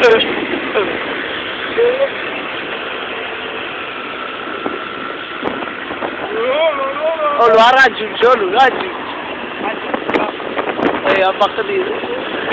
Oh, lo ha raggiunto, lo raggiunto. Ha fatto dire.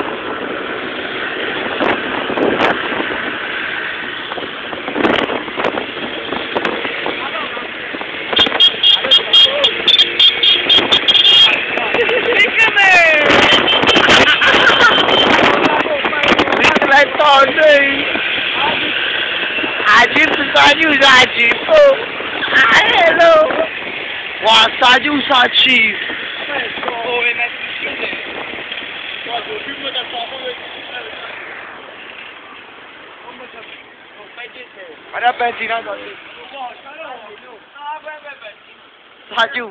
Ajib saja Ajib. Oh, hello. Wah, saja Ajib. Ada benzina tu. Saju.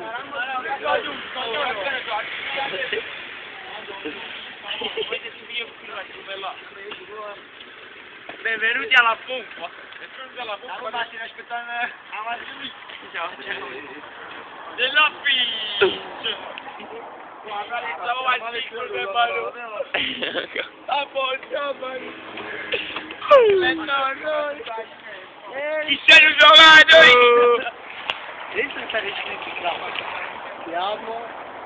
Benvenuti alla pompa. Benvenuti alla pompa. Ma stiamo aspettando avanti. Ciao. Della pizza. Guarda, stavo avanti con le mani. A porta mani. Chi sei giocato? Dentro sta scritto qua. Siamo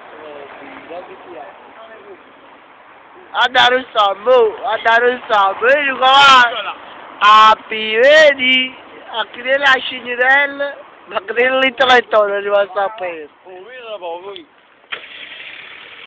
andare un sambo, vedi qua, vedi, a chi della scignirella, ma che dell'intellettuale è rimasto aperto.